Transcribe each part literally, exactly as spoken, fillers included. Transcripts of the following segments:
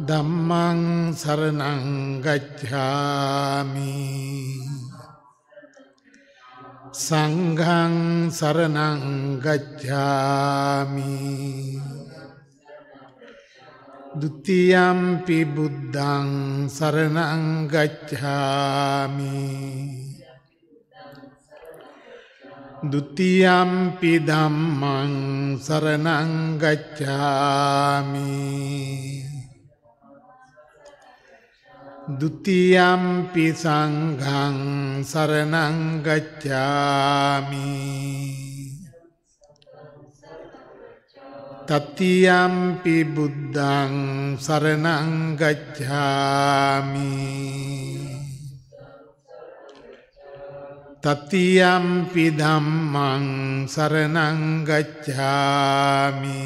ධම්මං සරණං ගච්ඡාමි සංඝං සරණං ගච්ඡාමි ဒုတိယံ පි බුද්ධං සරණං ගච්ඡාමි ဒုတိယံ පි ධම්මං සරණං ගච්ඡාමි ဒုတိယံ පි සංඝං සරණං ගච්ඡාමි တတိယံ පි බුද්ධං සරණං ගච්ඡාමි တတိယံ පි ධම්මං සරණං ගච්ඡාමි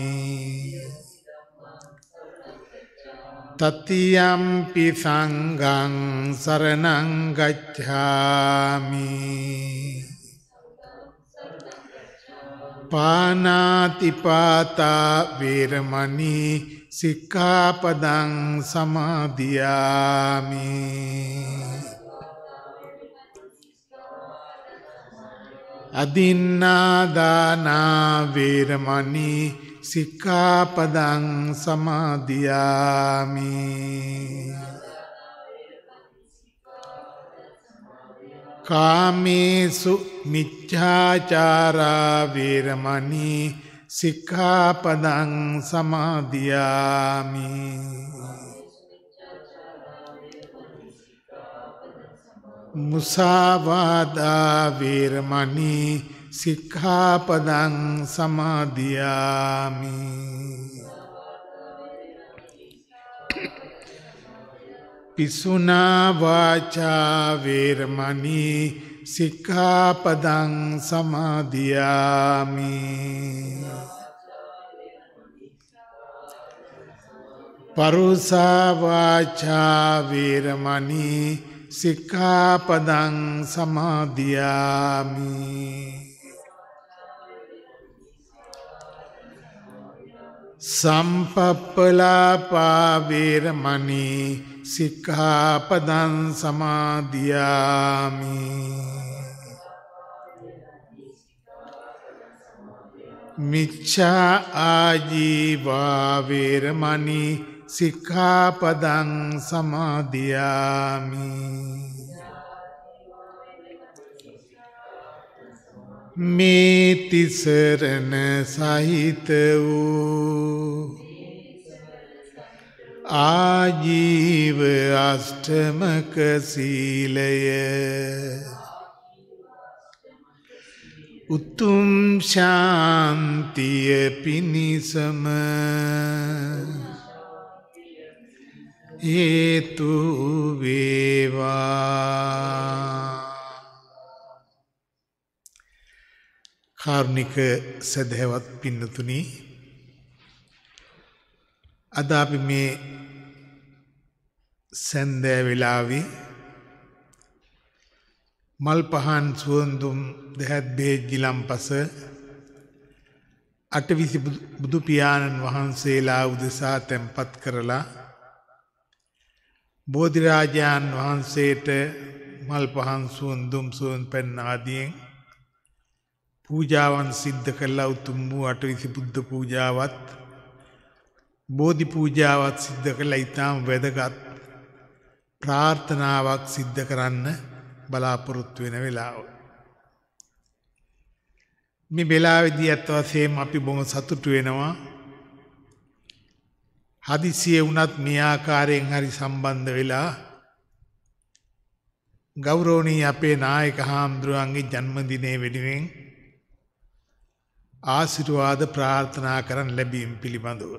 တတိယံ පි සංඝං සරණං ගච්ඡාමි ပါဏာတိပါตา වේරමණී සික්ඛාපදං සමාදියාමි อดินนาดานาเวรมณีสิกขาปดังสมาธิยามิกาเมสุมิจฉาจาราเวรมณีสิกขาปดังสมาธิยามิมุสาวาทาเวรมณีสิกขาปดังสมาธิยามิปิสุนาวาจาเวรมณีสิกขาปดังสมาธิยามิปรุสาวาจาเวรมณีสิกขาปดังสมาธิยามิสัมปัปปลาปาเวรมณีสิกขาปดังสมาธิยามิมิจฉาอาជីวาเวรมณีสิกขาปดังสมาธิยามิเมติสรณสาหิตวูอาជីวอัสถมกสีลยอุตุมชานติยปินิสมहेतु वेवा කාරුණික සදහැවත් පින්නතුනි අද අපි මේ සන්ධ්‍යා වේලාවේ මල් පහන් සුවඳුම් දහත් බෙහෙත් ගිලම්පස අටවිසි බුදු පියාණන් වහන්සේලා උදෙසා තැන්පත් කරලා බෝධිරාජයන් වහන්සේට මල් පහන් සුවඳුම් සුවඳ පැන් ආදියෙන් පූජාවන් සිද්ධ කළා. උතුම් වූ අටවිසි බුද්ධ පූජාවත් බෝධි පූජාවත් සිද්ධ කළා. ඊටම වැදගත් ප්‍රාර්ථනාවක් සිද්ධ කරන්න බලාපොරොත්තු වෙන වෙලාව. මේ වෙලාවේදී අත් වශයෙන්ම අපි බොහොම සතුටු වෙනවා. හදිසියෙ වුණත් මේ ආකාරයෙන් හරි සම්බන්ධ වෙලා ගෞරවනීය අපේ නායක හාමුදුරුවන්ගේ ජන්මදිනයේ වෙනුවෙන් ආශිර්වාද ප්‍රාර්ථනා කරන් ලැබීම පිළිබඳව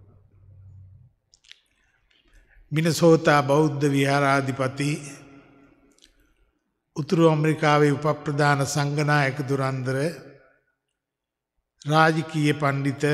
මිනසෝතා බෞද්ධ විහාරාධිපති උතුරු ඇමරිකාවේ උපප්‍රධාන සංඝනායක දුරන්දර රාජකීය පඬිත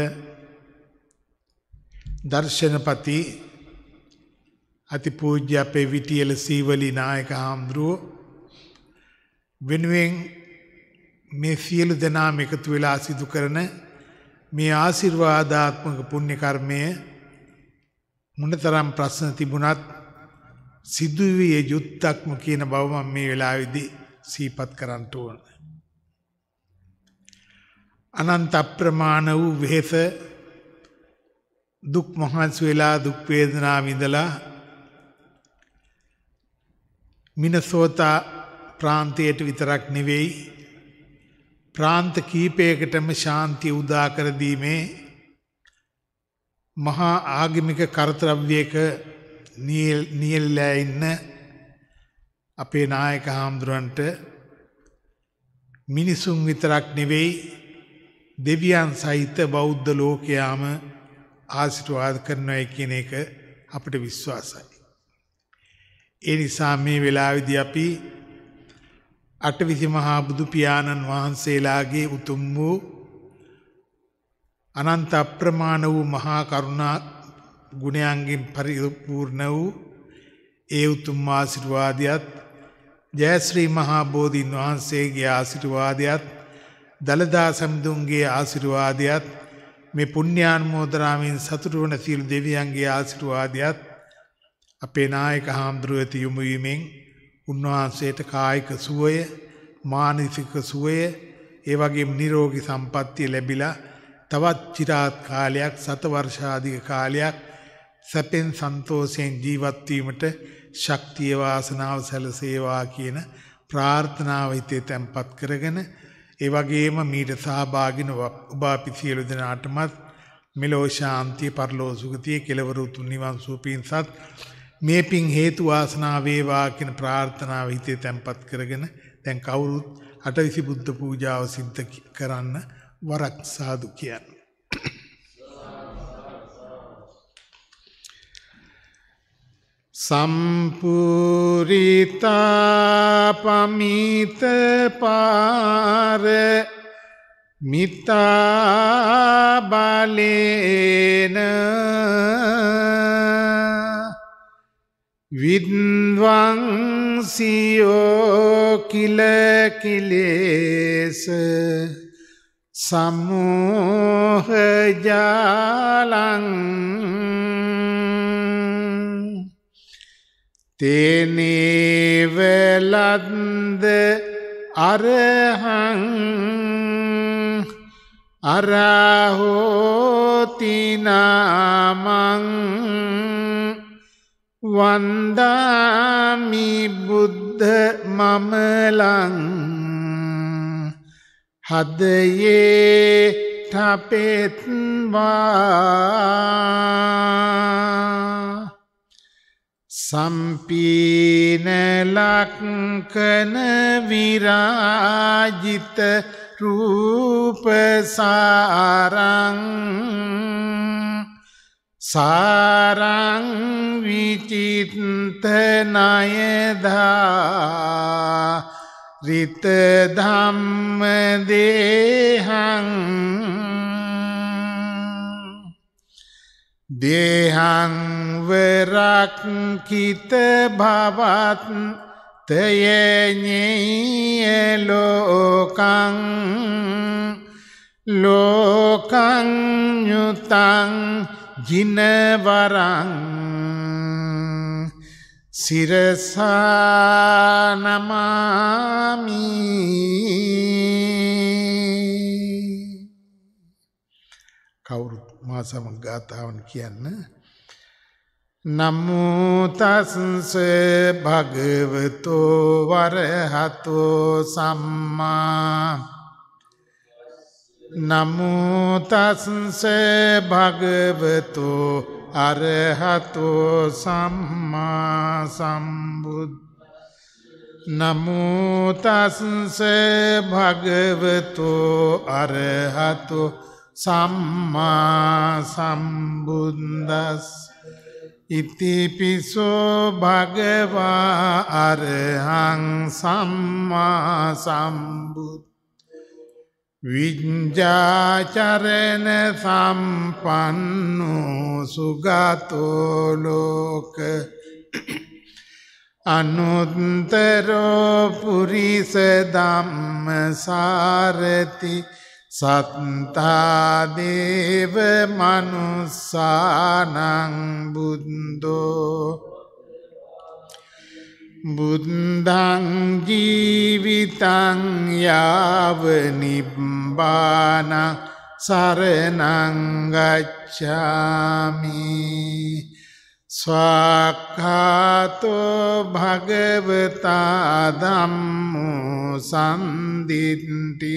දර්ශනපති අතිපූජ්‍ය අපේ විටියල සීවලී නායක හාමුදුරුවෝ වෙනුවෙන් මේ සියලු දෙනාම එකතු වෙලා සිදු කරන මේ ආශිර්වාදාත්මක පුණ්‍ය කර්මය මොනතරම් ප්‍රශ්න තිබුණත් සිදුවිය යුත්තක්ම කියන බව මම මේ වෙලාවේදී සිහිපත් කරන්න ඕන. අනන්ත අප්‍රමාණ වූ වෙහෙස දුක් මහන්සි වෙලා දුක් වේදනා විඳලා මිනසෝතා ප්‍රාන්තයට විතරක් නෙවෙයි ප්‍රාන්ත කීපයකටම ශාන්තිය උදා කර දීමේ මහා ආගමික කර්තව්‍යයක නියැලලා ඉන්න අපේ නායක හාමුදුරන්ට මිනිසුන් විතරක් නෙවෙයි දෙවියන් සහිත බෞද්ධ ලෝකයාම ආශිර්වාද කරනවා කියන එක අපිට විශ්වාසයි. ඒ නිසා මේ වෙලාවේදී අපි අටවිසි මහා බුදු පියාණන් වහන්සේලාගේ උතුම් වූ අනන්ත අප්‍රමාණ වූ මහා කරුණා ගුණයන්ගෙන් පරිපූර්ණ වූ ඒ උතුම් ආශිර්වාදයත් ජයශ්‍රී මහා බෝධීන් වහන්සේගේ ආශිර්වාදයත් දලදා සම්දුන්ගේ ආශිර්වාදයත් මේ පුණ්‍යානුමෝදනාවෙන් සතුටු වන සියලු දෙවියන්ගේ ආශිර්වාදයත් අපේ නායක හාමුදුරුවෝ වෙත යොමු වීමෙන් උන්වහන්සේට කායික සුවය මානසික සුවය ඒ වගේම නිරෝගී සම්පන්නිය ලැබිලා තවත් চিරාත් කාලයක් සත වර්ෂාධික කාලයක් සැපෙන් සන්තෝෂයෙන් ජීවත් වීමට ශක්තිය වාසනාව සැලසේවා කියන ප්‍රාර්ථනාව හිතේ තැන්පත් කරගෙන ඒ වගේම මීට සහභාගී ඔබ අපි සියලු දෙනාටමත් මෙලෝ ශාන්තිය පරලෝ සුගතිය කෙලවර උතුම් නිවන් සුව පිණිසත් මේ පින් හේතු වාසනා වේවා කියන ප්‍රාර්ථනාව හිතේ තැන්පත් කරගෙන දැන් කවුරුත් අටවිසි බුද්ධ පූජාව සිද්ධ කරන්න වරක් සාදු කියන්නේ. සම්පූරිතා පමිත පාර මිතා බලේන විද්වංසියෝ කිල කිලේස සමෝහ ජාලං තේනේවලද්ද අරහං අරහෝතිනාමං වන්දාමි බුද්ධ මමලං හදයේ ඨපෙත්වා සම්පීන ලක්කන විරාජිත රූප සාරං සාරං විචිත්තනයදා රිත ධම්ම දේහං දේහං වරක්කිත භවත් තයඤ්ඤේ ලෝකං ලෝකං යුතං ජිනවරං සිරසා නමාමි. කවුරුත් මා සමග ගාථාවන් කියන්න. නමෝ තස්ස භගවතෝ වරහතෝ සම්මා නමෝ තස්ස භගවතෝ අරහතෝ සම්මා සම්බුද්ද නමෝ තස්ස භගවතෝ අරහතෝ සම්මා සම්බුද්දස්ස ඉතිපිසෝ භගවා අරහං සම්මා සම්බුද්ද විඤ්ඤාචරණ සම්පන්නෝ සුගතෝ ලෝක අනුත්තරෝ පුරිස ධම්මසාරති සත්තා දේව මනුස්සානං බුද්ධෝ බුද්ධං ජීවිතං යාව නිබ්බානං සරණං ගච්ඡාමි ස්වාක්ඛාතෝ භගවතා ධම්මෝ සම්දිත්ති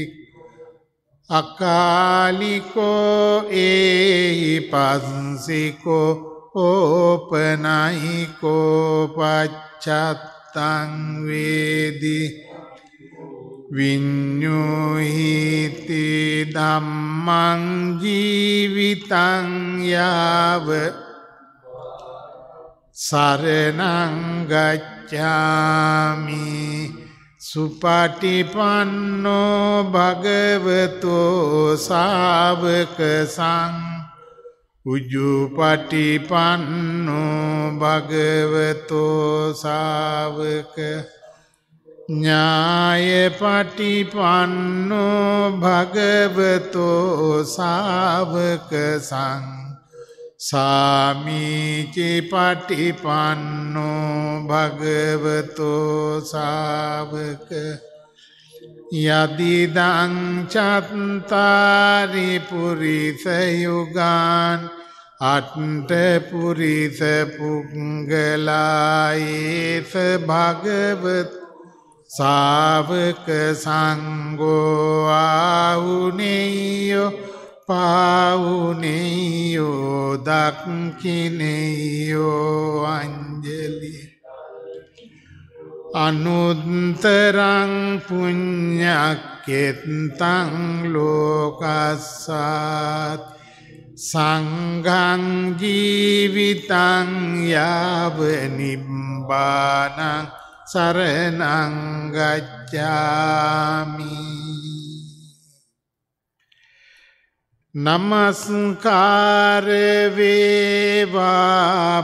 අකාලිකෝ ඒහි පස්සිකෝ ඕපනයිකෝ පච්චත්තං වේදි විඤ්ඤුහිති ධම්මං ජීවිතං යාව සරණං ගච්ඡාමි සුපටිපන්නෝ භගවතෝ ශාවක සංඝ උජුපටිපන්නෝ භගවතෝ ශාවක ඥායපටිපන්නෝ භගවතෝ ශාවක සංඝ සාමීචි පටිපන්නෝ භගවතෝ ශාවක යදිදං චත්තාරි පුරිස යුගාන් අට්ඨ පුරිස පුංගලායේස භගවත ශාවක සංඝෝ ආහුනේයෝ පාවුනේයෝ දක්ඛිනේයෝ අංජලි අනුත්තරං පුඤ්ඤක්ඛෙත්තං ලෝකස්සාත් සංඝං ජීවිතං යාව නිබ්බානං සරණං ගච්ඡාමි නමස්කාර වේවා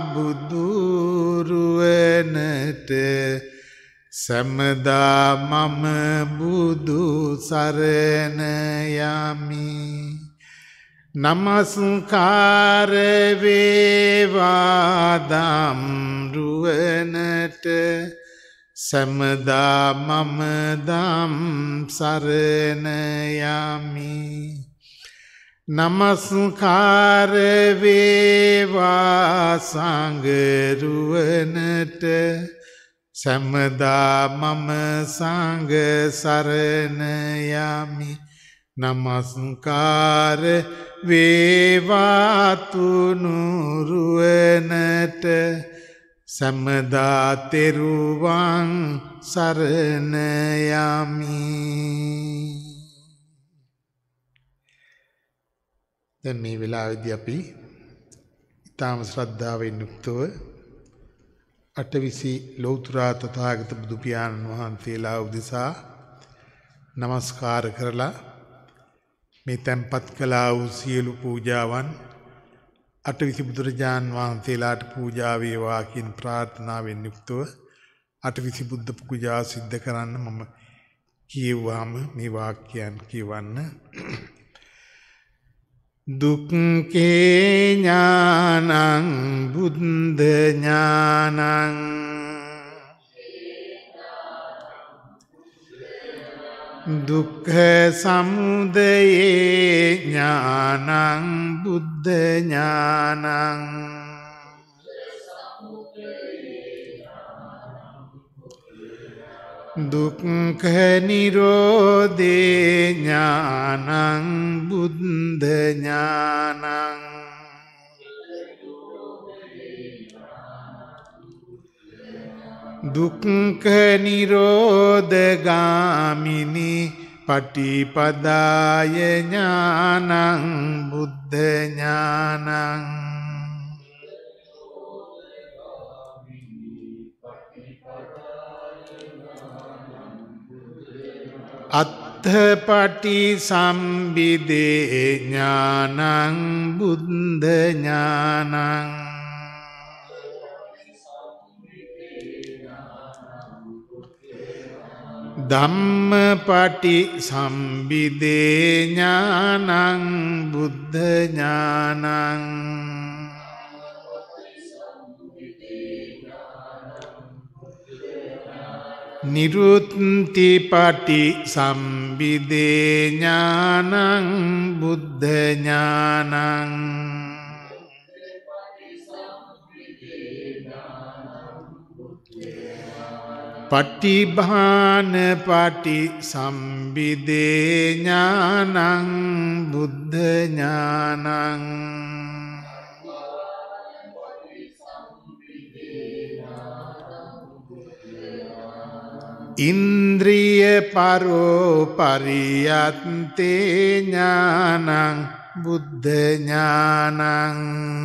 බුදුරුවනට සමදා මම බුදු සරණ යමි නමස්කාර වේවා ධම්රුවනට සමදා මම ධම් සරණ යමි නමස්කාර වේවා සංඝරුවනට සමදා මම සංඝ සරණ යමි නමස්කාර වේවා තුනුරුවනට සමදා තෙරුවන් සරණ යමි දැන් මේ වෙලාවේදී අපි ඊටාම ශ්‍රද්ධාවෙන් යුක්තව අටවිසි ලෞතර තථාගත බුදු පියාණන් වහන්සේලා උදෙසා නමස්කාර කරලා මේ තැන්පත් කළා වූ සියලු පූජාවන් අටවිසි බුදුරජාන් වහන්සේලාට පූජා වේවා කියන ප්‍රාර්ථනාවෙන් යුක්තව අටවිසි බුද්ධ පූජා සිද්ධ කරන්න මම කියවුවාම මේ වාක්‍යයන් කියවන්න දුක්ඛේ ඥානං බුද්ධ ඥානං දුක්ඛ සමුදයේ ඥානං බුද්ධ ඥානං දුක්ඛ නිරෝධේ ඥානං බුද්ධ ඥානං දුක්ඛ නිරෝධගාමිනී පටිපදාය ඥානං බුද්ධ ඥානං අත්ථපටි සම්බිදේ ඥානං බුද්ධ ඥානං ධම්මපටි සම්බිදේ ඥානං බුද්ධ ඥානං නිරුත්ති පටි සම්බිදේ ඥානං බුද්ධ ඥානං පටිභාන පටි සම්බිදේ ඥානං බුද්ධ ඥානං ඉන්ද්‍රිය පරෝ පරියත්තේ ඥානං බුද්ධ ඥානං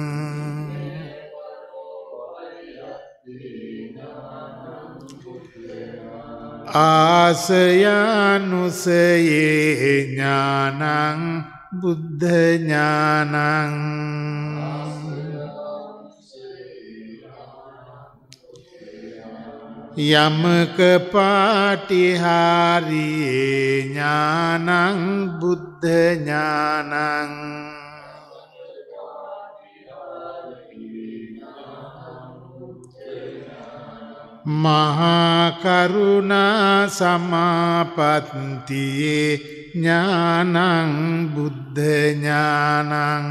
ආසයානුසයේ ඥානං බුද්ධ ඥානං යමක පාටිහාරියේ ඥානං බුද්ධ ඥානං මහා කරුණා සමාපත්තියේ ඥානං බුද්ධ ඥානං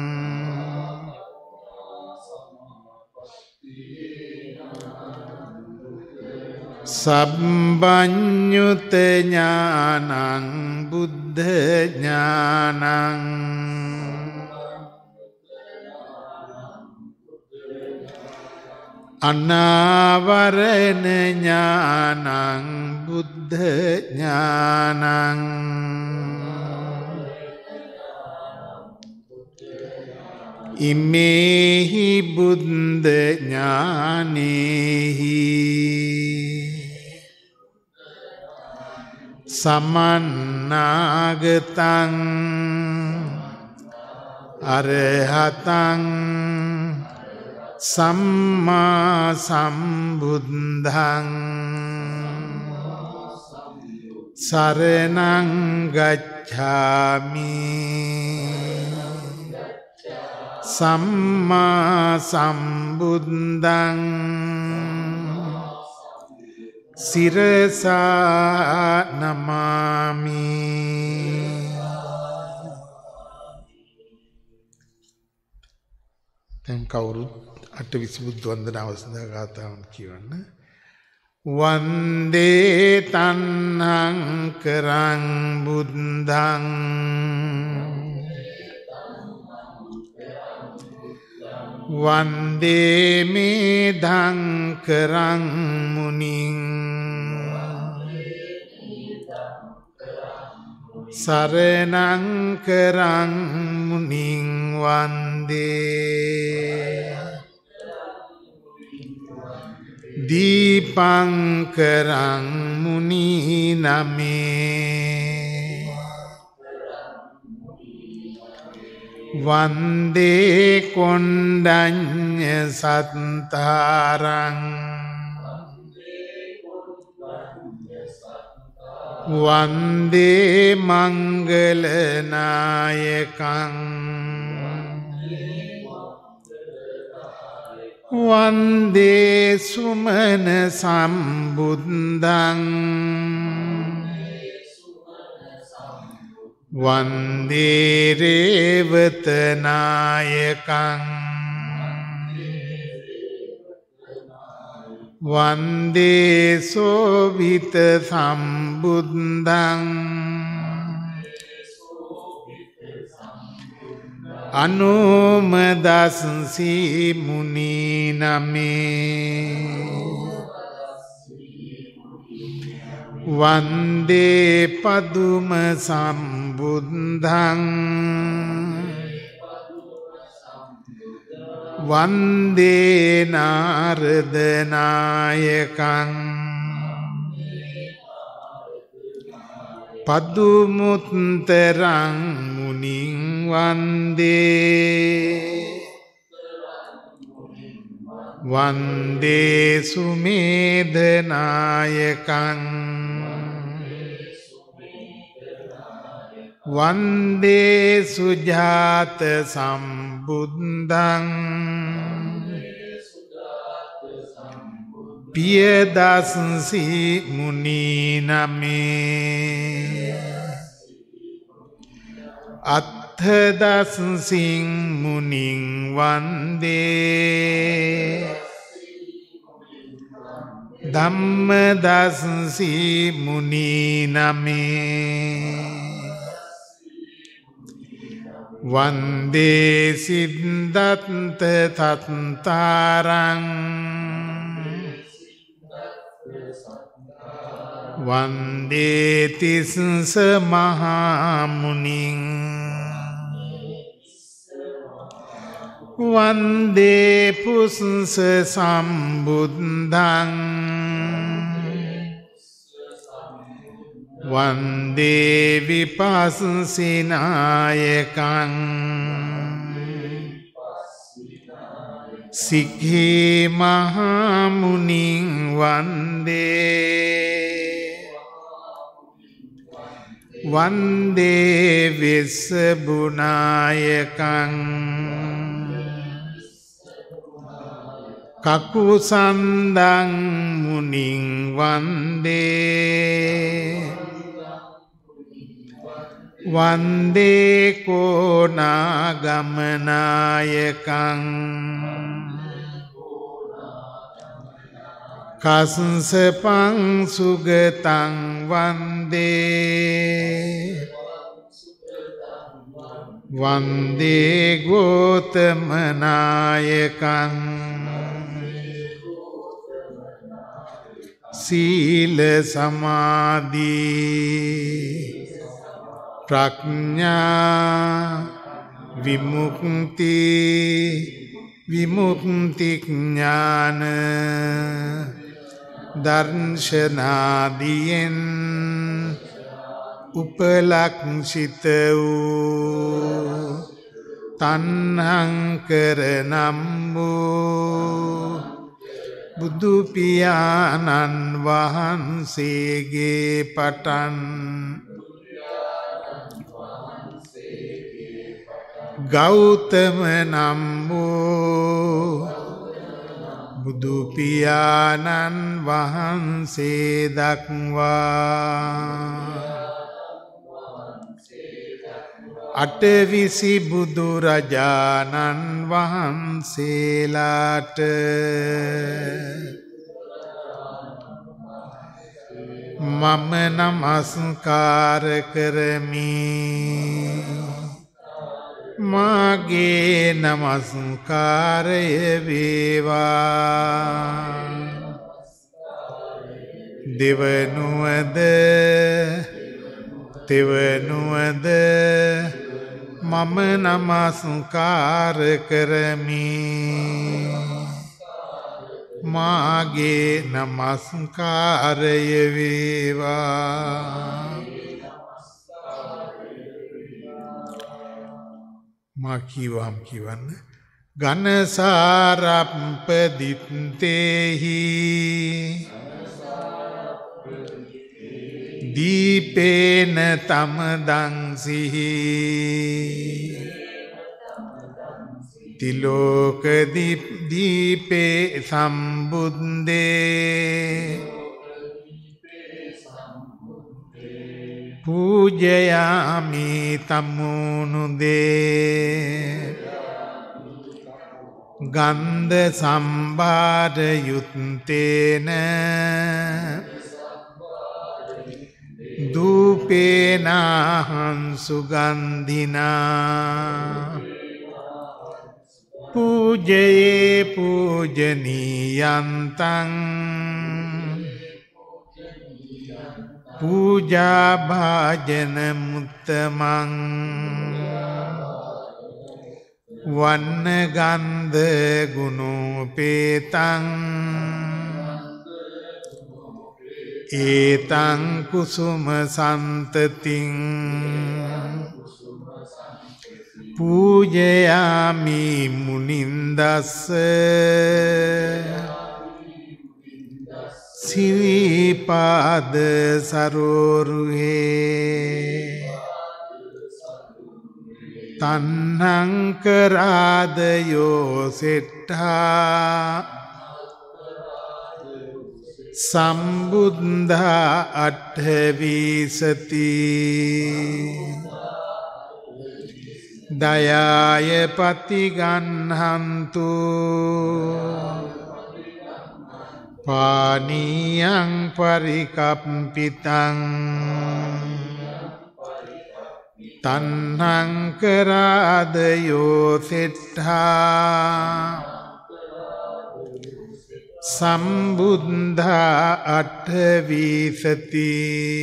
සබ්බඤ්ඤුත ඥානං බුද්ධ ඥානං අනාවරණ ඥානං බුද්ධ ඥානං ඉමේහි බුද්ධ ඥානේහි සමන්නාගතං අරහතං සම්මා සම්බුද්ධං සරණං ගච්ඡාමි සම්මා සම්බුද්ධං සිරසා නමාමි. දැන් කවුරුත් අටවිසි බුද්ධ වන්දනාව සඳහා ගාථාවන් කියවන්න. වන්දේ තන්නං කරං බුද්ධං වන්දේ මේධං කරං මුනිං සරණං කරං මුනිං වන්දේ දීපං කරං මුනි නමේ වන්දේ කොණ්ඩඤ්ඤ සත්තාරං වන්දේ මංගල නායකං වන්දේ සුමන සම්බුද්ධං වන්දේ රේවත නායකං වන්දේ සෝභිත සම්බුද්ධං අනුමදස්සී මුනි නමේ වන්දේ පදුම සම්බුද්ධං වන්දේ නාරද නායකං පදුමුත්තරං මුනිං වන්දේ වන්දේ සුමේධ නායකං වන්දේ සුජාත සම්බුද්ධං පියදස්සි මුනිනමේ අත්ථදස්සසින් මුනින් වන්දේ ධම්මදස්සි මුනිනමේ වන්දේ සිද්ධත්ත තත්තාරං වන්දේ තිස්ස මහාමුනින් වන්දේ පුස්ස සම්බුද්ධං වන්දේ විපස්සීනායකං සික්ඛී මහාමුනින් වන්දේ වන්දේ විස්සබුනායකං කකුසන්දං මුනින් වන්දේ වන්දේ කෝනාගමනායකං කස්සපං සුගතං වන්දේ වන්දේ ගෝතමනායකං සීල සමාධි ප්‍රඥා විමුක්ති විමුක්ති ඥාන දර්ශනාදියෙන් උපලක්ෂිත වූ තණ්හං කරනම් වූ බුදු පියාණන් වහන්සේගේ පටන් ගෞතම නම් වූ බුදු පියාණන් වහන්සේ දක්වා අටවිසි බුදුරජාණන් වහන්සේලාට මම නමස්කාර කරමි. මාගේ නමස්කාරය වේවා. දෙවනුවද තෙවනුවද මම නමස්කාර කරමි. මාගේ නමස්කාරය වේවා. මා කීවම් කියවන්න. ඝනසාරප්පදිත්තේහි දීපේන තමදංසිහි තිලෝක දීපේ සම්බුද්දේ පූජයාමි තමුනුදේ ගන්ධ සම්භාර යුත්තේන දූපේනාහං සුගන්ධිනා පූජයේ පූජනීයන්තං පූජා භාජන මුත්තමං වන්න ගන්ධ ගුණෝපේතං ඒතං කුසුම සන්තතින් පූජයාමි මුනින්දස්ස සිරිපාද සරෝරුහේ තන්නංකරාදයෝ සෙට්ඨා සම්බුද්ධා අට්ඨවිසති දයාය පතිගන්හන්තු පානීයං පරිකප්පිතං තන්නංකරාදයෝ සෙට්ඨා සම්බුද්ධා අට්ඨවිසති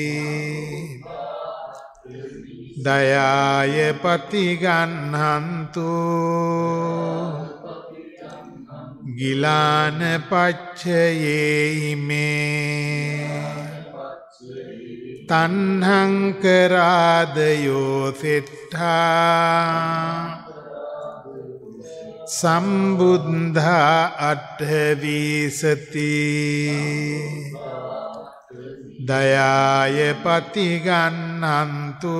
දයාය පතිගන්හන්තු ගිලාන පච්චයේයිමේ තන්නංකරාදයෝ සෙට්ඨා සම්බුද්ධා අට්ඨවිසති දයාය පතිගන්හන්තු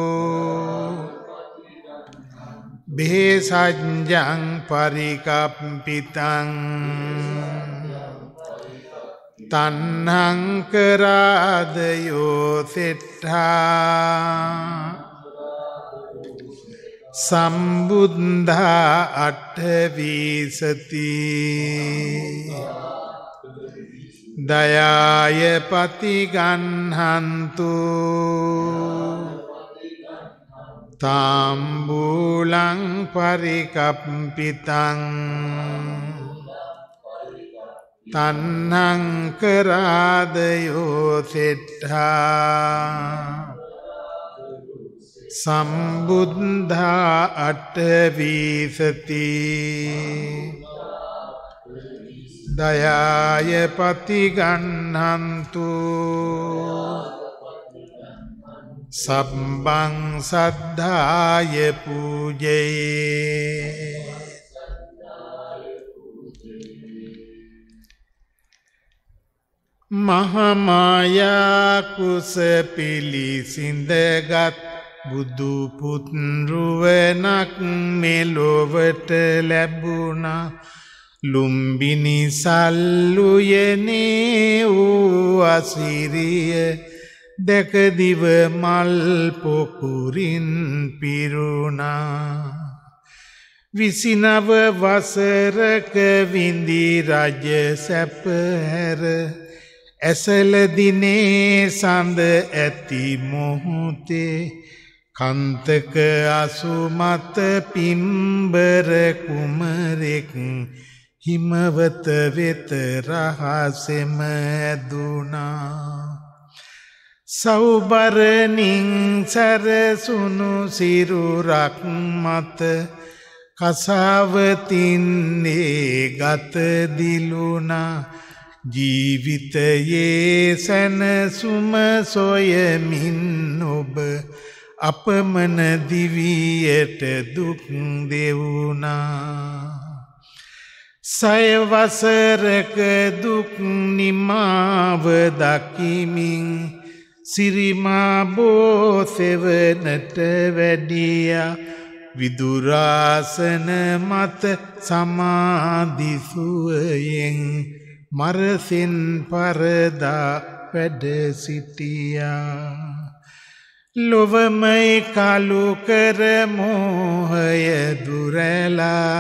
බේසජ්ජං පරිකප්පිතං තන්නංකරාදයෝ සෙට්ඨා සම්බුද්ධා අට්ඨවිසති දයාය පතිගන්හන්තු තාම්බූලං පරිකප්පිතං තන්නංකරාදයෝ සෙට්ඨා සම්බුද්ධා අට්ඨවිසති දයාය පතිගන්හන්තු සබ්බං සද්ධාය පූජයේ මහමායා කුස පිළිසිඳගත් බුදු පුත්රුවනක් මෙලොවට ලැබුණා ලුම්බිනි සල්ලුයනේ වූ අසිරිය දැකදිව මල් පොකුරින් පිරුණා විසිනව වසරක විඳි රජ සැප හැර ඇසල දිනේ සඳ ඇති මොහොතේ කන්තක අසුමත පිම්බර කුමරෙක් හිමවත වෙත රහසෙම ඇදුණා සෞබරණින් සරසුණු සිරුරක් මත කසාවතින්නේ ගත දිලුණා ජීවිතයේ සැනසුම සොයමින් ඔබ අපමණ දිවියට දුක් දෙවුණා සයවසරක දුක් නිමාව දකිමින් සිරිමා බෝසෙවනට වැඩියා විදුරාසන මත සමාධිසුවයෙන් මරසින් පරදා වැඩ සිටියා ලොවමයි කලු කර මෝහය දුරලා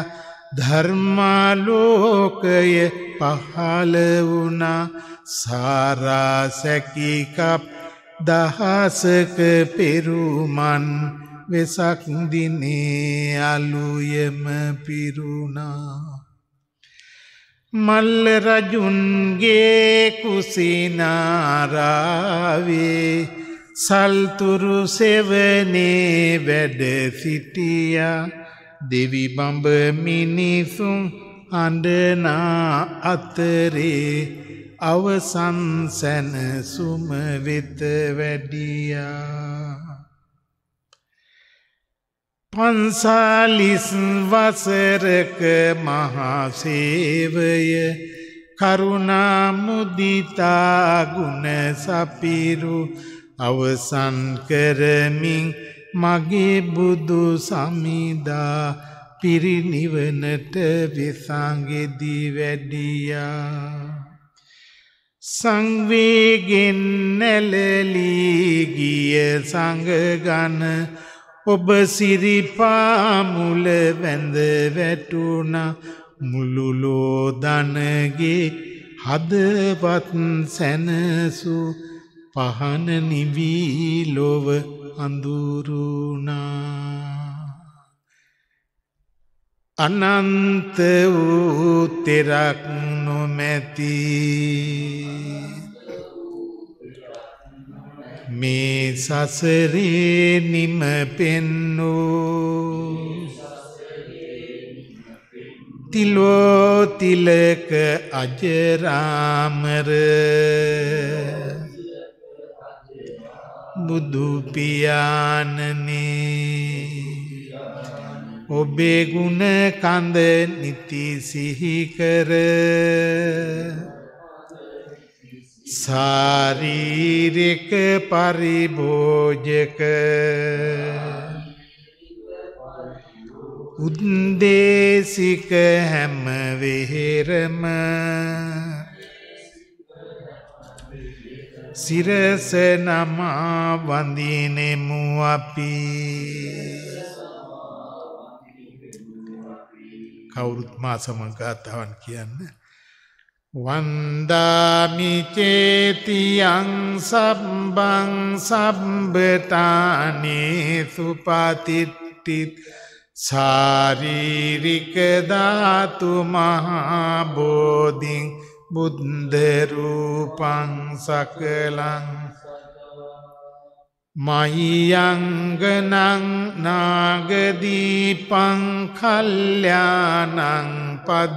ධර්මාලෝකය පහළ වුණා සාරා සැකිකප් දහසක පෙරුමන් වෙසක් දිනේ අලුයම පිරුණා මල්ල රජුන්ගේ කුසිනාරාවේ සල්තුරු සෙවනේ වැඩ සිටියා දෙවි බඹ මිනිසුන් අඬනා අතරේ අවසන් සැනසුම වෙත වැඩියා පන්සාලිස් වසරක මහා සේවය කරුණා මුදිතා ගුණ සපිරු අවසන් කරමින් මගේ බුදු සමිදා පිරිනිවනට විසංගෙදී වැඩියා සංවේගෙන් නැලලී ගිය සංගගන ඔබ සිරිපා මුල වැඳ වැටුණා මුළු ලෝදනගේ හදවත් සැනසු පහන නිවි ලොව අඳුරුණා අනන්ත වූ තෙරක් නොමැති මේ සසරේ නිම පෙන්නෝ තිලෝ තිලක අජරාමර බුදු පියාණනේ ඔබේ ගුණ කඳ නිති සිහි කර ශාරීරික පරිභෝජක උද්දේශික හැම වෙහෙරම සිරස නමා වඳිනෙමු අපි කවුරුත් මා සමග ගාථාවන් කියන්න වන්දාමි චේතියං සබ්බං සබ්බතානේ සුපතිට්ඨිත් ශාරීරික ධාතු මහා බෝධින් බුද්ධ රූපං සකලං මහියංගනං නාගදීපං කල්යාණං පද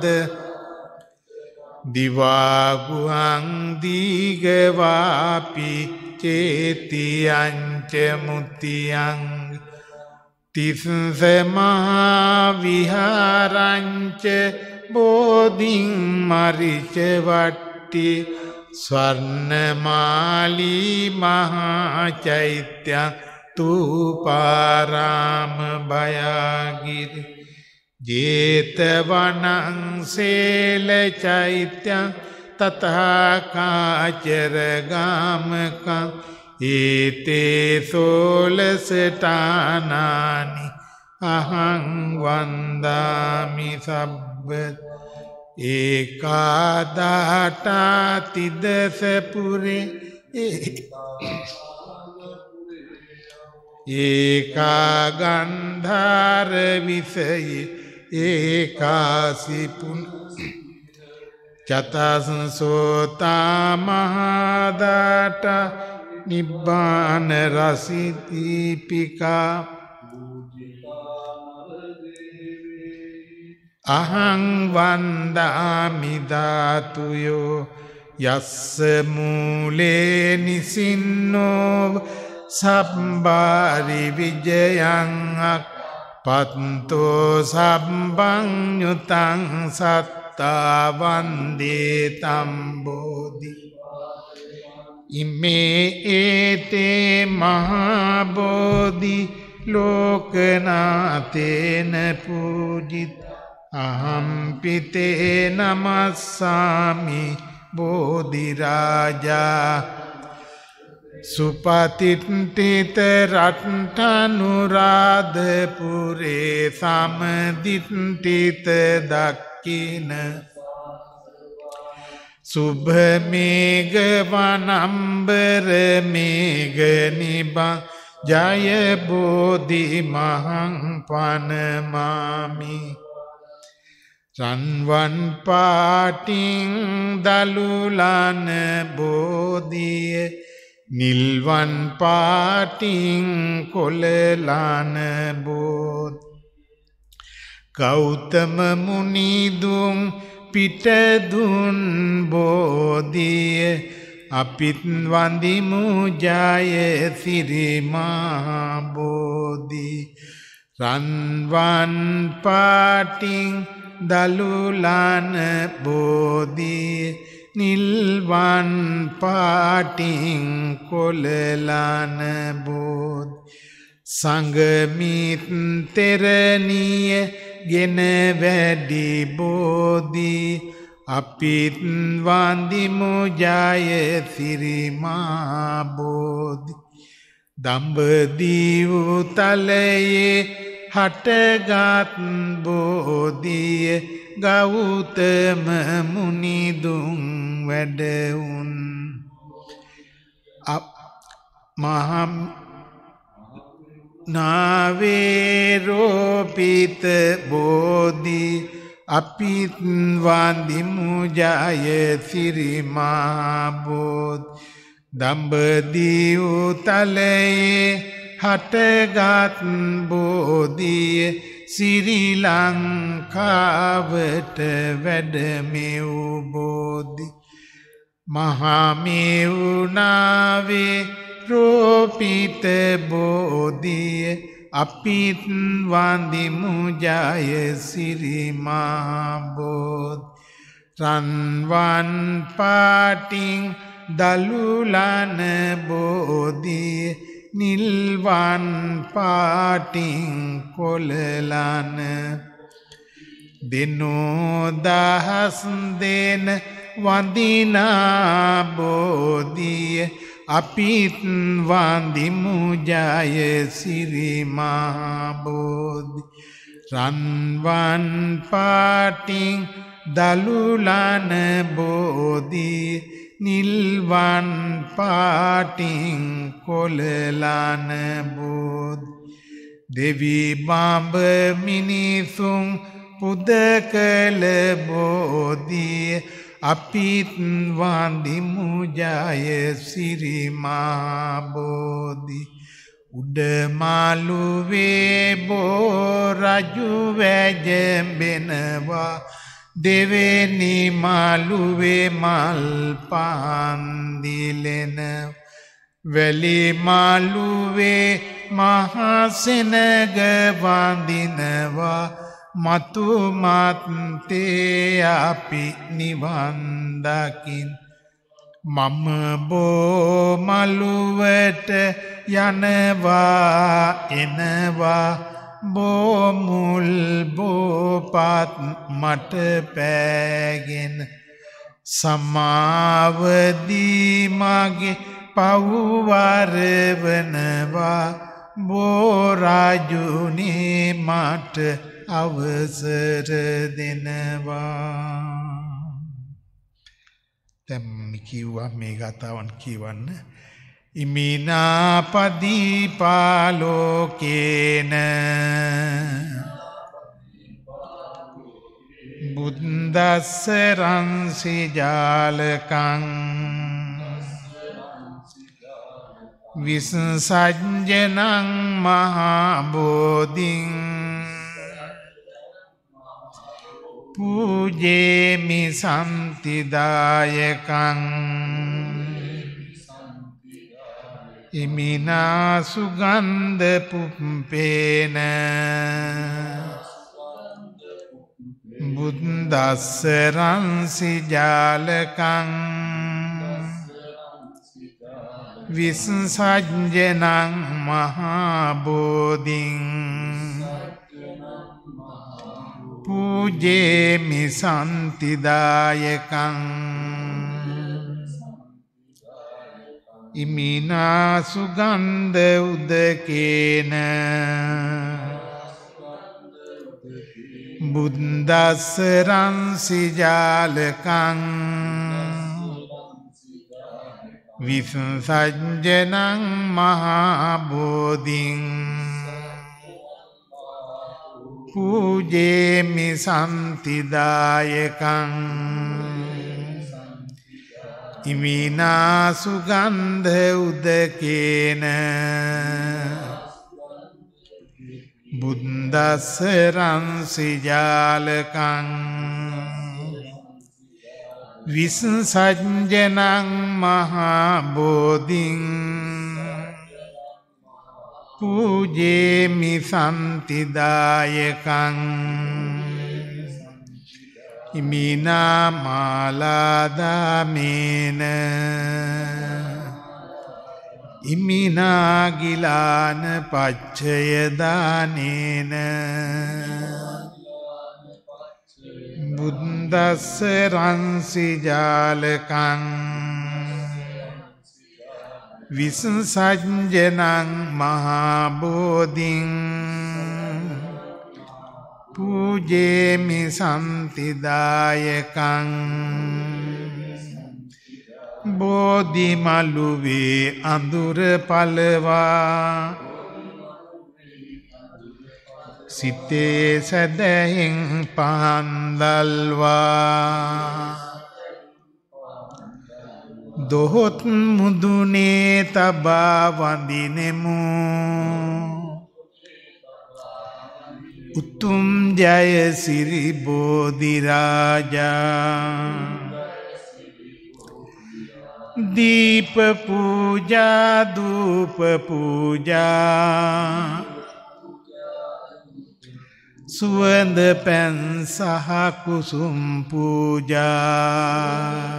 දිවාගුහං දීගවාපි චේතියංච මුතියං තිස්ස මහා විහාරංච බෝධින් මරිච වට්ටි ස්වර්ණමාලී මහා චෛත්‍යං තූපාරාම භයාගිරි ජේතවනං සේල චෛත්‍යං තථාකාචර ගාමකං ඒතේ සෝලසටානානි අහං වන්දාමි සබ්බ ඒකාදාටා තිදසපුරේ ඒකා ගන්ධාර විසයේ ඒකාසිපුන් චතසෝතා මහදාටා නිබ්බාන රසිතීපිකා අහං වන්දාමි ධාතුයෝ යස්ස මූලේ නිසින්නෝ සබ්බාරි විජයං පත්තෝ සබ්බං යුතං සත්තා වන්දේ තම්බෝධි ඉමේ ඒතේ මහා බෝධි ලෝකනාතේන පූජිත අහම් පිතේ නමස්සාමි බෝධි රාජා සුපතිට්ඨිත රට්ඨනුරාධපුරේ සමදිට්ඨිත දක්ඛින සුභ මේඝ වනම්බර මේඝ නිබං ජය බෝධි මහං පනමාමි රන්වන් පාටින් දලුලන බෝධිය නිල්වන් පාටින් කොළලන බෝධ ගෞතම මුනිදුන් පිටදුන් බෝධිය අපිත් වඳිමු ජය සිරි මහා බෝධි රන්වන් පාටින් දලුලන බෝධිය නිල්වන් පාටින් කොළලන බෝධි සංගමිත්තරණිය ගෙන වැඩි බෝධි අපිත් වන්දිමු ජය සිරිමා බෝධි දඹදිව තලයේ හටගත් බෝධිය ගෞතම මුනිදුන් වැඩවුන් මහම් නාවේරෝපිත බෝධි අපිත් වන්දිමු ජය සිරිමා බෝධි දඹදිව තලයේ හටගත් බෝධිය සිරි ලංකාවට වැඩමෙව් බෝධි මහමෙවුනාවේ රෝපිත බෝධිය අපිත් වන්දිමු ජය සිරිමා බෝධි රන්වන් පාටින් දලුලන බෝධිය නිල්වන් පාටින් කොළලන දෙනෝ දහස් දෙන වඳිනා බෝධිය අපිත් වන්දිමු ජය සිරිමා බෝධි රන්වන් පාටින් දලුලන බෝධිය නිල්වන් පාටින් කොළලන බෝධි දෙවි බඹ මිනිසුන් පුද කළ බෝධිය අපිත් වන්දිමු ජය සිරිමා බෝධි උඩමාළුවේ බෝ රජු වැජඹෙනවා දෙවෙනි මාළුවේ මල් පාන්දිලෙන වැලි මාළුවේ මහසෙනග වඳිනවා මතු මත්තේ අපි නිවන් දකින් මම බෝ මළුවට යනවා එනවා බෝමුල් බෝපත් මට පෑගෙන සමාවදී මගේ පව්වරවනවා බෝරාජුනේ මට අවසර දෙනවා දැන් කිව්වා මේ ගාතාවන් කියවන්න ඉමිනා පදීපාලෝකේන බුද්දස්ස රංසි ජාලකං විසංසජ්ජනං මහබෝධින් පූජේමි සම්තිදායකං ඉමිනා සුගන්ධ පුප්පේන බුද්දස්ස රංසි ජාලකං විසංසජ්ජනං මහබෝධින් පූජේමි සම්තිදායකං ඉමිනා සුගන්ධ උදකේන බුද්දස්ස රංසි ජාලකං විසංසජ්ජනං මහබෝධින් පූජේමි සම්තිදායකං ඉමිනා සුගන්ධ උදකේන බුද්දස්ස රංසි ජාලකං විසංසජ්ජනං මහබෝධින් පූජේමි සම්තිදායකං ඉමිනා මාලාදාමේන ඉමිනාගිලාන පච්චයදානේන බුද්දස්ස රන්සිජාලකං විසංසජ්ජනං මහාබෝධින් පූජේමි සම්තිදායකං බෝධිමලුවේ අඳුර පලවා සිතේ සැදැහින් පහන්දල්වා දොහොත් මුදුනේ තබා වඳිනෙමු උතුම් ජය සිරි බෝධිරාජා දීප පූජා ධූප පූජා සුවඳ පැන් සහ කුසුම් පූජා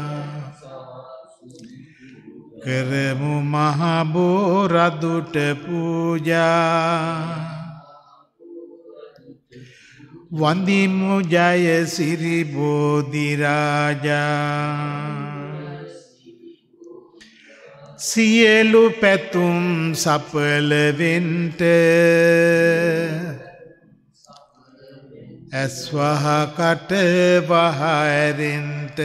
කරමු මහ බෝරදුට පූජා වන්දිමු ජය සිරි බෝධිරාජා සියලු පැතුම් සඵල වෙන්ට ඇස් වහ කට වහ ඇරෙන්ට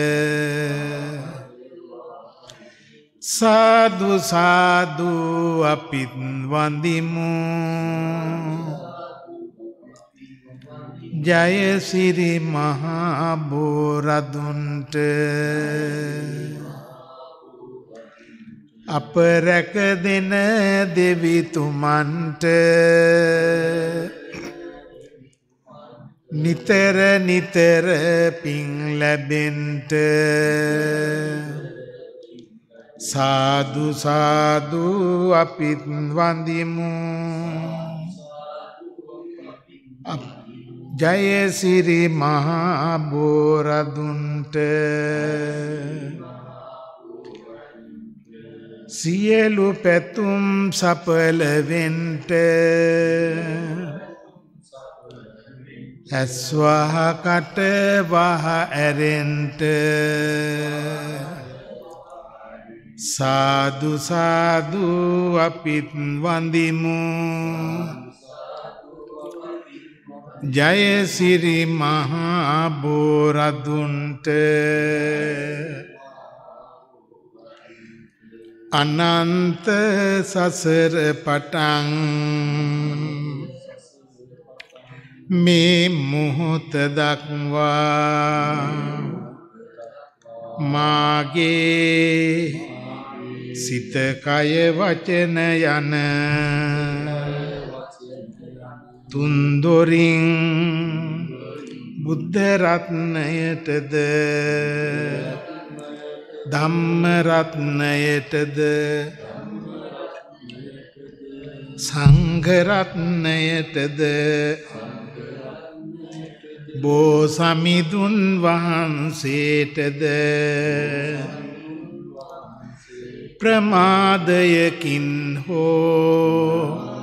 සාදු සාදු අපිත් වඳිමු ජය සිරි මහා බෝරදුන්ට අප රැක දෙන දෙවිතුමන්ට නිතර නිතර පිං ලැබෙන්ට සාදු සාදු අපිත් වඳිමු ජය සිරි මහා බෝරදුන්ට සියලු පැතුම් සඵල වෙන්ට ඇස් වහ කට වහ ඇරෙන්ට සාදු සාදු අපිත් වඳිමු ජය සිරි මහා බෝරදුන්ට අනන්ත සසර පටන් මේ මොහොත දක්වා මාගේ සිත කය වචන යන තුන්දොරින් බුද්ධ රත්නයටද ධම්ම රත්නයටද සංඝ රත්නයටද බෝසමිඳුන් වහන්සේටද ප්‍රමාදයකින් හෝ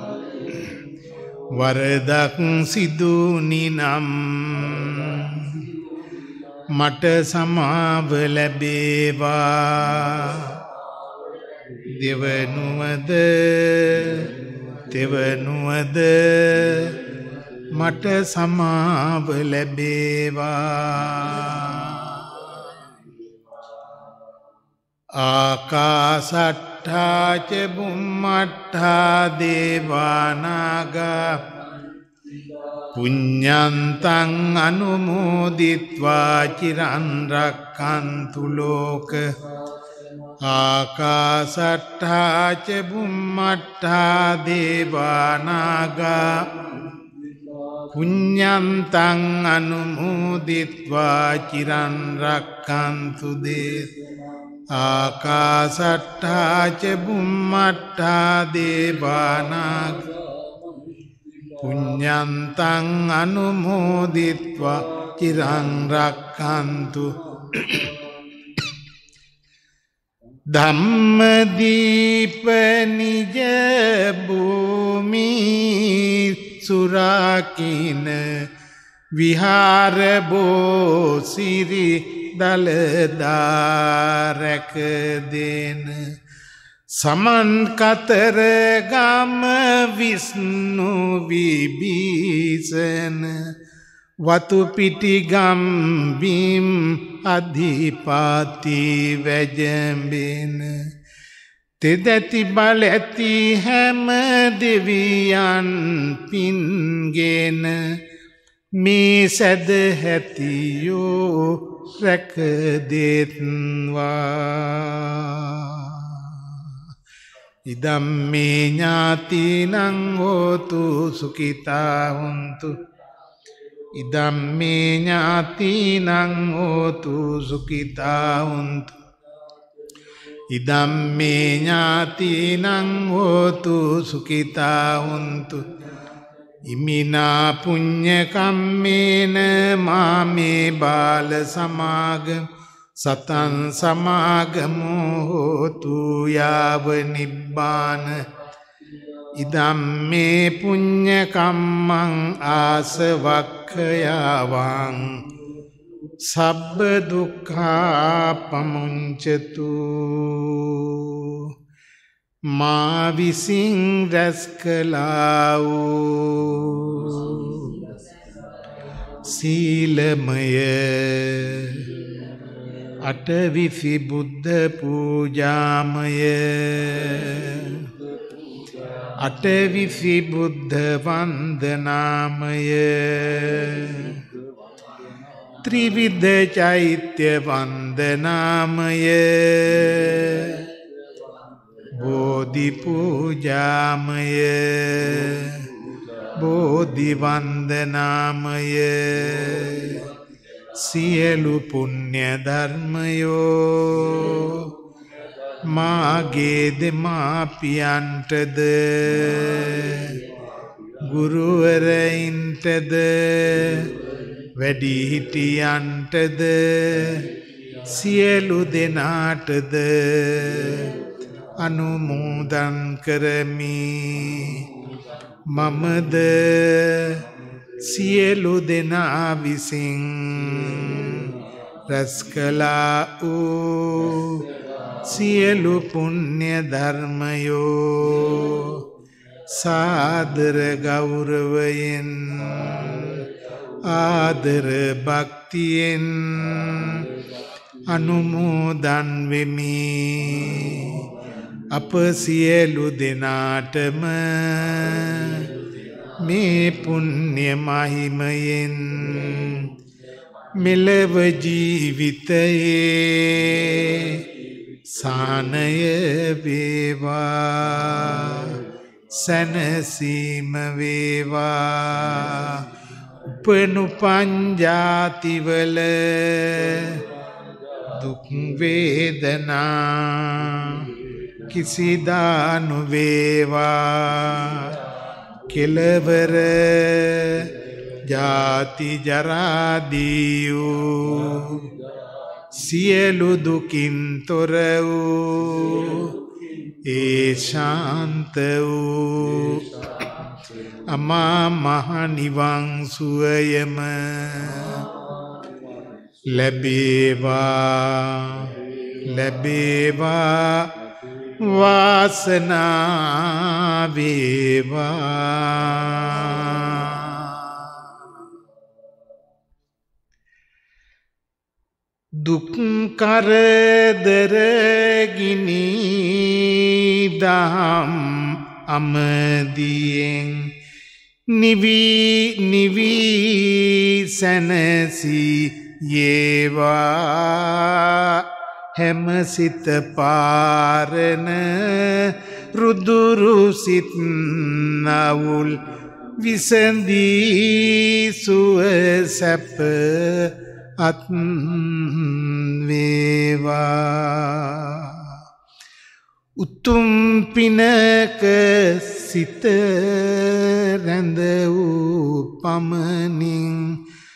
වරදක් සිදුනි නම් මට සමාව ලැබේවා දෙවනුවද තෙවනුවද මට සමාව ලැබේවා ආකාසට්ඨා ච බුම්මට්ඨා දේවානාගා පුඤ්ඤන්තං අනුමෝදිත්වා චිරන් රක්ඛන්තු ලෝක ආකාසට්ඨා ච බුම්මට්ඨා දේවානාගා පුඤ්ඤන්තං අනුමෝදිත්වා චිරන් රක්ඛන්තු දේශ ආකාසට්ඨා ච බුම්මට්ඨා දේවානාගා පුඤ්ඤන්තං අනුමෝදිත්වා චිරං රක්ඛන්තු ධම්මදීප නිජ භූමි සුරාකින විහාර බෝසිරි දලදාරක දෙන සමන් කතර ගම විස්නු විභීසන වතු පිටි ගම්බිම් අධිපති වැජඹෙන තෙදැති බල ඇති හැම දෙවියන් පින්ගෙන මේ සැද හැතියෝ රැක දෙත්වා ඉදම්මේ ඥාතිනං හෝතු සුඛිතා හොන්තු ඉදම්මේ ඥාතිනං හෝතු සුඛිතා හොන්තු ඉදම්මේ ඥාතිනං හෝතු සුඛිතා හොන්තු ඉමිනා පුඤ්ඤ කම්මේන මාමේ බාල සමාගම සතං සමාගමෝ හෝතු යාව නිබ්බාන ඉදම්මේ පුඤ්ඤ කම්මං ආසවක්ඛයාවං සබ්බ දුක්ඛා පමුංචතු මා විසින් රැස් කළා වූ සීලමය අටවිසි බුද්ධ පූජාමය අටවිසි බුද්ධ වන්දනාමය ත්‍රිවිධ චෛත්‍ය වන්දනාමය බෝධි පූජාමය බෝධි වන්දනාමය සියලු පුණ්‍ය ධර්මයෝ මාගේ දෙමාපියන්ටද ගුරුවරයින්ටද වැඩිහිටියන්ටද සියලු දෙනාටද අනුමෝදන් කරමි මමද සියලු දෙනා විසින් රැස් කළා වූ සියලු පුණ්‍ය ධර්මයෝ සාදර ගෞරවයෙන් ආදර භක්තියෙන් අනුමෝදන් වෙමි අප සියලු දෙනාටම මේ පුණ්‍ය මහිමයෙන් මෙලව ජීවිතයේ සානය වේවා සැනසීම වේවා උපනුපන් ජාතිවල දුක් වේදනා කිසිදා නොවේවා කෙලවර ජාති ජරා දියෝ සියලු දුකින් තොර වූ ඒ ශාන්ත වූ අමා මහ නිවන් සුවයම ලැබේවා ලැබේවා වාසනා වේවා දුක් කරදර ගිනි දහම් අමදියෙන් නිවි නිවි සැනසී යේවා හැම සිත පාරන රුදුරු සිත් නවුල් විසඳී සුව සැප අත් වේවා උතුම් පිනක සිත රැඳ වූ පමණින්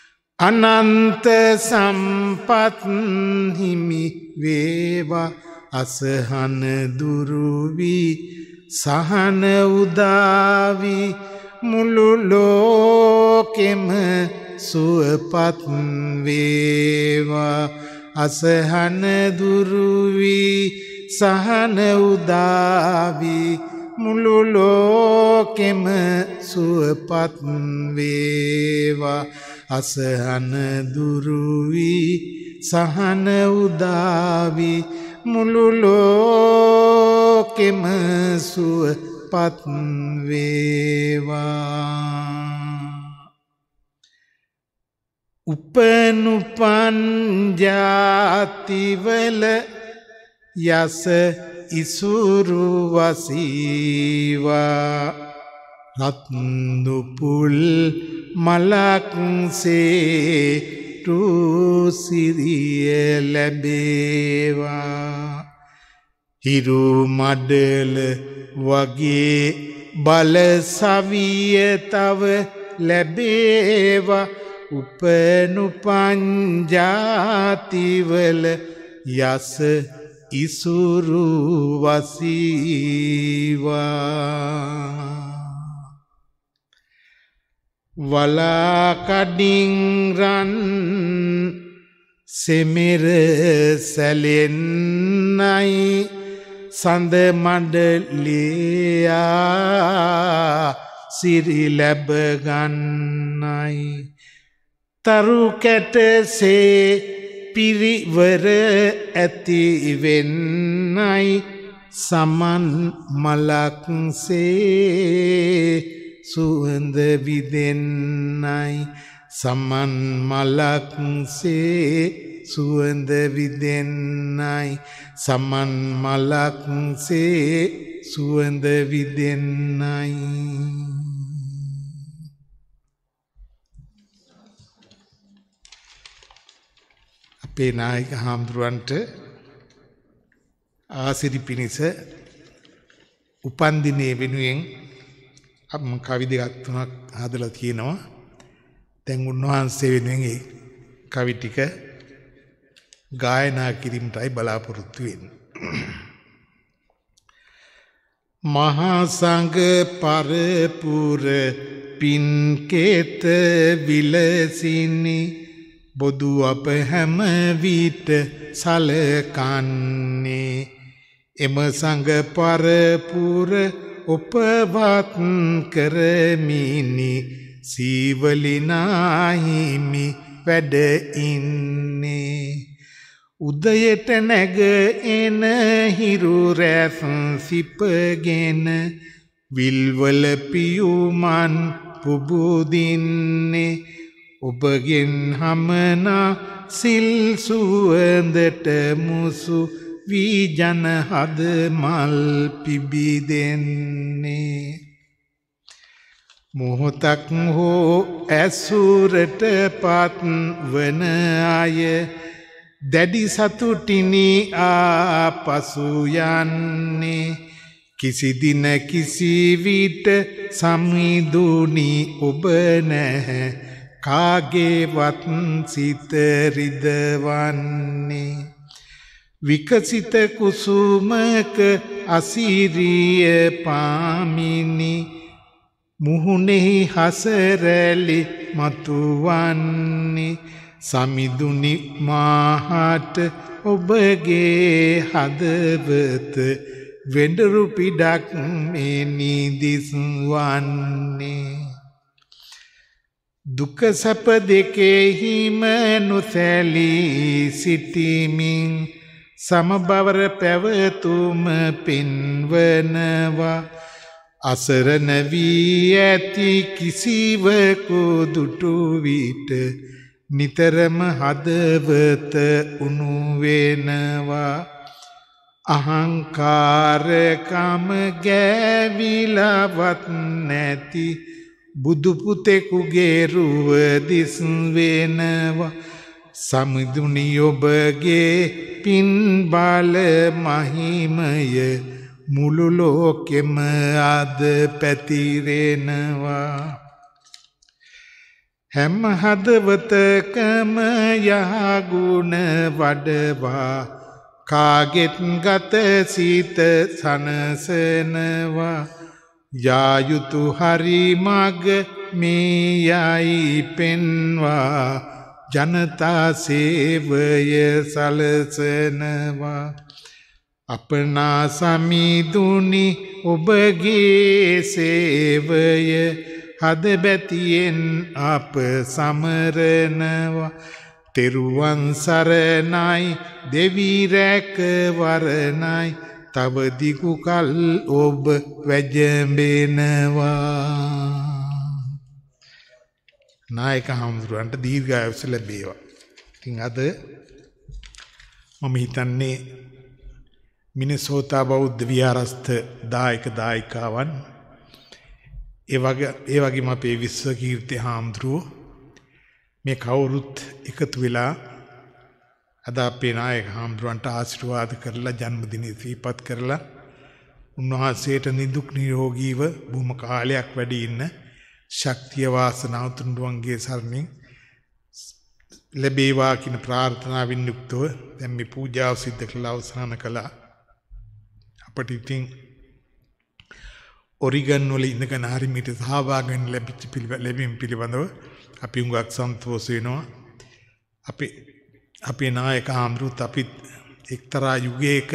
අනන්ත සම්පත් හිමි වේවා අසහන දුරුවි සහන උදාවි මුළු ලෝකෙම සුවපත් වේවා අසහන දුරුවි සහන උදාවි මුළු ලෝකෙම සුවපත් වේවා අසහන දුරුවි සහන උදාවි මුළු ලෝකෙම සුවපත් වේවා උපනුපන් ජාතිවල යස ඉසුරු වසීවා රත්නුපුල් මලක්සේ රුසිරිය ලැබේවා හිරු මඩල වගේ බල සවිය තව ලැබේවා උපනුපන් ජාතිවල යස ඉසුරු වසීවා වලාකඩින් රන් සෙමෙර සැලෙන්නයි සඳ මඩලියා සිරි ලැබ ගන්නයි තරු කැටසේ පිරිවර ඇති වෙන්නයි සමන් මලක්සේ සුවඳ විදෙන්නයි සමන් මලක්සේ සුවඳ විදෙන්නයි සමන් මලක්සේ සුවඳ විදෙන්නයි අපේ නායක හාමුදුරුවන්ට ආසිරි පිණිස උපන්දිනයේ වෙනුවෙන් අප කවි දෙකක් තුනක් හදලා තියෙනවා. දැන් උන්වහන්සේ වෙනුවෙන් ඒ කවි ටික ගායනා කිරීමටයි බලාපොරොත්තු වෙන්නේ. මහා සංඝ පරපුර පින්කේත විලසිනි බොදු අප හැම විට සලකන්නේ එම සංඝ පරපුර උපවත් කරමිනි සීවලිනාහිමි වැඩ ඉන්නේ උදයට නැග එන හිරු රැස් සිපගෙන විල්වල පියුමන් පුබුදින්නේ ඔබගෙන් හමනා සිල් සුවඳට මුසු වී ජන හද මල් පිබිදෙන්නේ මොහොතක් හෝ ඇසුරට පත් වන අය දැඩි සතුටිනි ආපසු යන්නේ කිසි දින කිසි විට සමිඳුනි ඔබ නැහැ කාගේවත් සිත රිදවන්නේ විකසිත කුසුමක අසිරිය පාමිනි මුහුණෙහි හසරැලි මතුවන්නේ සමිඳුනි මාහට ඔබගේ හදවත වෙඬරු පිඩක් මෙනි දිස්වන්නේ දුක සැප දෙකෙහිම නොසැලී සිටිමින් සමබවර පැවතුම පෙන්වනවා අසරණ වී ඇති කිසිවකු දුටු විට නිතරම හදවත උණු වෙනවා අහංකාරකම ගෑවිලවත් නැති බුදු පුතෙකුගේ රුව දිස් වෙනවා සමිඳුනි ඔබගේ පින් බල මහිමය මුළු ලෝකෙම අද පැතිරෙනවා හැම හදවතකම යහගුණ වඩවා කාගෙත් ගත සීත සනසනවා යායුතු හරි මග මේ යයි පෙන්වා ජනතා සේවය සලසනවා අපනා සමිඳුනි ඔබගේ සේවය හදබැතියෙන් අප සමරනවා තෙරුවන් සරණයි දෙවි රැක වරණයි තව දිගු කල් ඔබ වැජඹෙනවා නායක හාමුදුරුවන්ට දීර්ඝායුෂ ලැබේවා. ඉතින් අද මම හිතන්නේ මිනසෝතා බෞද්ධ විහාරස්ථ දායක දායිකාවන් ඒ වගේ ඒ වගේම අපේ විශ්වකීර්ති හාමුදුරුවෝ මේ කවුරුත් එකතු වෙලා අද අපේ නායක හාමුදුරුවන්ට ආශිර්වාද කරලා ජන්මදිනය සිහිපත් කරලා උන්වහන්සේට නිදුක් නිරෝගීව බොහොම කාලයක් වැඩි ඉන්න ශක්තිය වාසනාව තුන්ඩුවන්ගේ සරණින් ලැබේවා කියන ප්‍රාර්ථනාවෙන් යුක්තව දැන් මේ පූජාව සිද්ධ කළා අවසන් කළා. අපට ඉතින් ඔරිගන් වල ඉඳගෙන හරි මීට සහභාගී වෙන්න ලැබිච්ච ලැබීම් පිළිබඳව අපි උඟක් සන්තෝෂ වෙනවා. අපි අපේ නායක හාමුදුරුවෝත් අපිත් එක්තරා යුගයක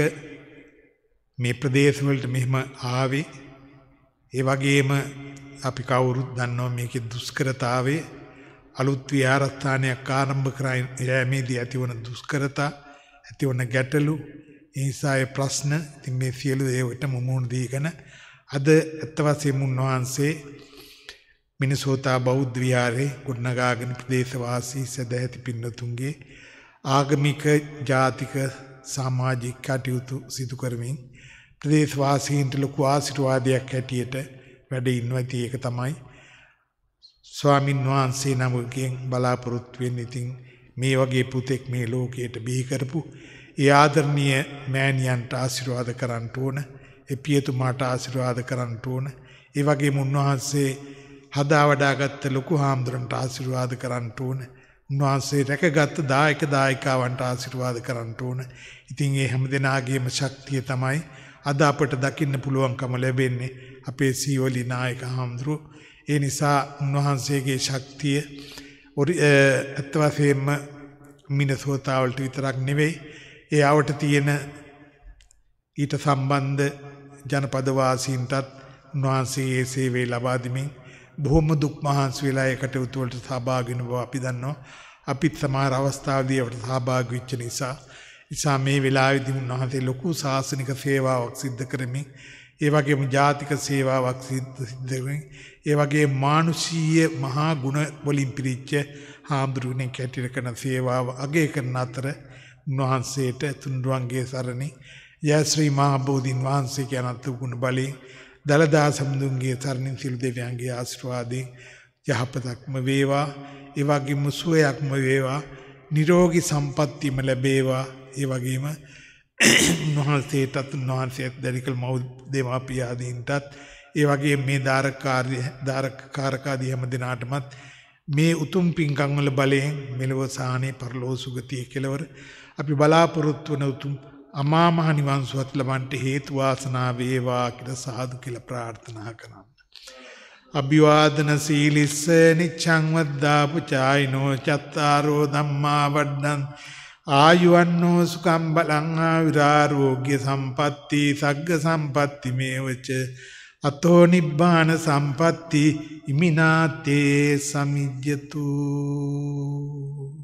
මේ ප්‍රදේශවලට මෙහෙම ආවේ. ඒ වගේම අපි කවුරුත් දන්නවා මේකේ දුෂ්කරතාවයේ අලුත් විහාරස්ථානයක් ආරම්භ කර යෑමේදී ඇතිවන දුෂ්කරතා ඇතිවන ගැටලු ඒ නිසා ඒ ප්‍රශ්න ඉතින් මේ සියලු ඒවට මුහුණ දීගෙන අද අත් වශයෙන්ම උන්වහන්සේ මිනසෝතා බෞද්ධ විහාරයේ ගොඩනගාගෙන ප්‍රදේශවාසී සදැහැති පින්නතුන්ගේ ආගමික ජාතික සමාජික කටයුතු සිදු කරමින් ප්‍රදේශවාසීන්ට ලොකු ආශිර්වාදයක් හැටියට වැඩ ඉන්නවා. ඉතින් ඒක තමයි ස්වාමින් වහන්සේ නමකින් බලාපොරොත්තු වෙන්නේ. ඉතින් මේ වගේ පුතෙක් මේ ලෝකයට බිහි කරපු ඒ ආදරණීය මෑණියන්ට ආශිර්වාද කරන්න ඕන. ඒ පියතුමාට ආශිර්වාද කරන්න ඕන. ඒ වගේම උන්වහන්සේ හදා වඩාගත්ත ලොකු හාමුදුරන්ට ආශිර්වාද කරන්න ඕන. උන්වහන්සේ රැකගත් දායක දායිකාවන්ට ආශිර්වාද කරන්න ඕන. ඉතින් ඒ හැමදෙනාගේම ශක්තිය තමයි අද අපට දකින්න පුළුවන්කම ලැබෙන්නේ අපේ සීවලි නායක හාමුදුරුවෝ. ඒ නිසා උන්වහන්සේගේ ශක්තිය අත් වශයෙන්ම මිනසෝතා වලට විතරක් නෙවෙයි ඒ ආවට තියෙන ඊට සම්බන්ධ ජනපද වාසීන්ටත් උන්වහන්සේ ඒ සේවය ලබා දෙමින් බොහොම දුක් මහන්සි වෙලා ඒ කටයුතු වලට සහභාගී වෙන බව අපි දන්නවා. අපිත් සමහර අවස්ථාවලදී ඒවට සහභාගී වෙච්ච නිසා නිසා මේ වෙලාවේදී උන්වහන්සේ ලොකු ශාසනික සේවාවක් සිද්ධ කරමින් ඒ වගේම ජාතික සේවාවක් සිද්ධ කරමින් ඒ වගේ මානුෂීය මහා ගුණ වලින් පිරිච්ච හාමුදුරුවනේ කැටිර කරන සේවාව අගය කරන අතර උන්වහන්සේට තුන්රුවන්ගේ සරණින් ජය ශ්‍රී මහා බෝධීන් වහන්සේ කියන අතුගුණ බලයෙන් දලදා සම්දුන්ගේ සරණින් සිළු දෙවියන්ගේ ආශිර්වාදයෙන් යහපතක්ම වේවා. ඒ වගේම සුවයක්ම වේවා. නිරෝගී සම්පත්තියම ලැබේවා. ඒ වගේම උන්වහන්සේටත් උන්වහන්සේත් දැරිකල් මව් දෙමාපිය ආදීන්ටත් ඒ වගේ මේ දාරකාරී දාරකාරකාදී හැම දිනාටමත් මේ උතුම් පින්කම් වල බලයෙන් මෙලොව සාහනේ පරලෝ සුගතිය කෙලවර අපි බලාපොරොත්තු වන උතුම් අමා මහ නිවන් සුවත් ලබන්නට හේතු වාසනා වේවා කියලා සාදු කියලා ප්‍රාර්ථනා කරනවා. අභිවාදන සීලිස්ස නිච්ඡං වද්දා පුචායිනෝ චත්තාරෝ ධම්මා වඩ්ඩං ආයුවන්නෝ සුඛං බලං ආයුරාෝග්‍ය සම්පatti සග්ග සම්පatti මේවච අතෝ නිබ්බාන සම්පatti ඉමිනාතේ සමිජ්ජතු.